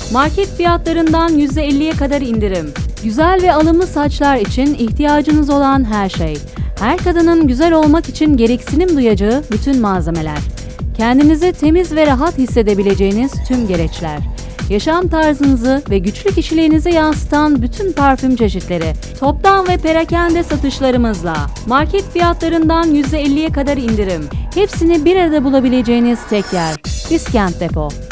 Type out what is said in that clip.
Market fiyatlarından %50'ye kadar indirim. Güzel ve alımlı saçlar için ihtiyacınız olan her şey. Her kadının güzel olmak için gereksinim duyacağı bütün malzemeler. Kendinizi temiz ve rahat hissedebileceğiniz tüm gereçler. Yaşam tarzınızı ve güçlü kişiliğinizi yansıtan bütün parfüm çeşitleri. Toptan ve perakende satışlarımızla. Market fiyatlarından %50'ye kadar indirim. Hepsini bir arada bulabileceğiniz tek yer. Biskent Depo.